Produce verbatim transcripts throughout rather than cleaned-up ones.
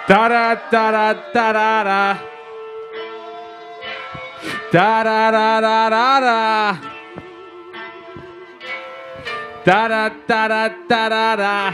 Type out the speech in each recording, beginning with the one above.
Тара-тара-тарара. Тара-ра-ра-ра-ра. Тара-тара-тарара.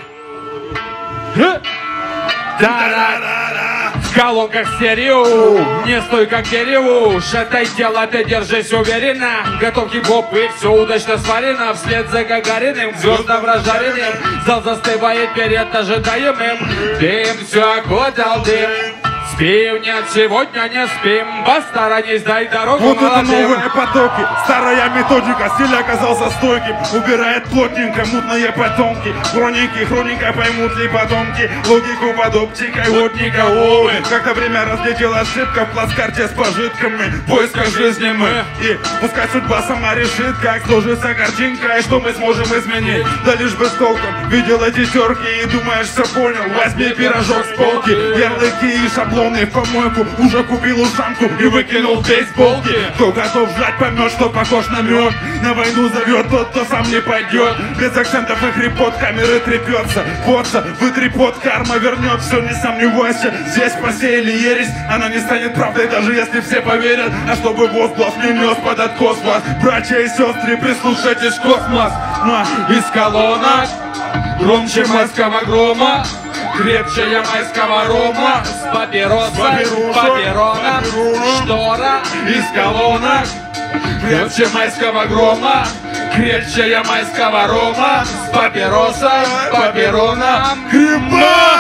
Тара-ра-ра. В колонках стерео, не стой как дереву. Шатай тело, ты держись уверенно. Готов хип-хоп и все удачно сварено. Вслед за Гагариным, звездам разжаренным. Зал застывает перед ожидаемым. Дым все окутал дым. Спим, нет, сегодня не спим. Посторонись, дай дорогу вот молодым. это новые потоки, старая методика. Стиль оказался стойким, убирает плотненько мутные потомки. Хроники, хроника поймут ли потомки логику под оптикой водника. Ой, как-то время разлетела ошибка в плацкарте с пожитками. В поисках жизни мы, и пускай судьба сама решит, как сложится картинка и что мы сможем изменить. Да лишь без толком видел эти терки и думаешь, все понял. Возьми пирожок с полки, ярлыки и шаблоны в помойку. Уже купил ушанку и выкинул бейсболки. Кто готов ждать, поймет, что похож на мед. На войну зовет тот, кто сам не пойдет. Без акцентов и хрипот камеры трепется. Потца, вытри пот, карма вернет. Все, не сомневайся, здесь посеяли ересь. Она не станет правдой, даже если все поверят. А чтобы возглас не нес под откос вас. Братья и сестры, прислушайтесь, космос. На, из колонок громче майского грома, крепче ямайского рома. С папиросой, папирона, штора из колонок. Крепче майского грома, крепче ямайского рома. С папиросой, папирона, гриба.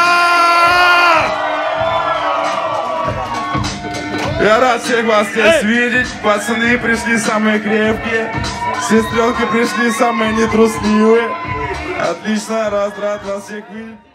Я рад всех вас здесь видеть. Пацаны пришли самые крепкие, сестренки пришли самые нетрусливые. Отлично, рад, рад вас всех видеть.